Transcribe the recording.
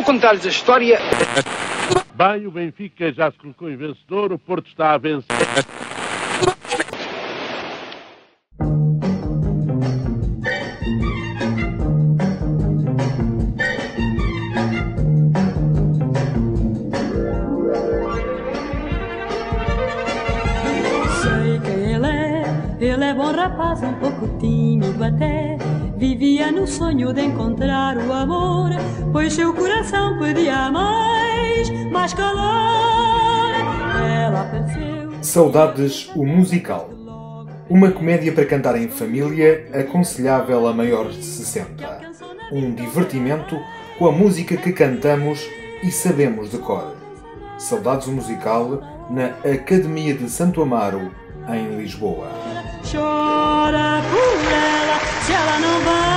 contar-lhes a história. Bem, o Benfica já se colocou em vencedor, o Porto está a vencer. Sei quem ele é bom rapaz, um pouco tímido até. Vivia no sonho de encontrar o amor, pois seu coração pedia mais calor. Ela apareceu. Saudades, o musical. Uma comédia para cantar em família, aconselhável a maiores de 60. Um divertimento com a música que cantamos e sabemos de cor. Saudades, o musical, na Academia de Santo Amaro, em Lisboa. Chora por ela, se ela não vai.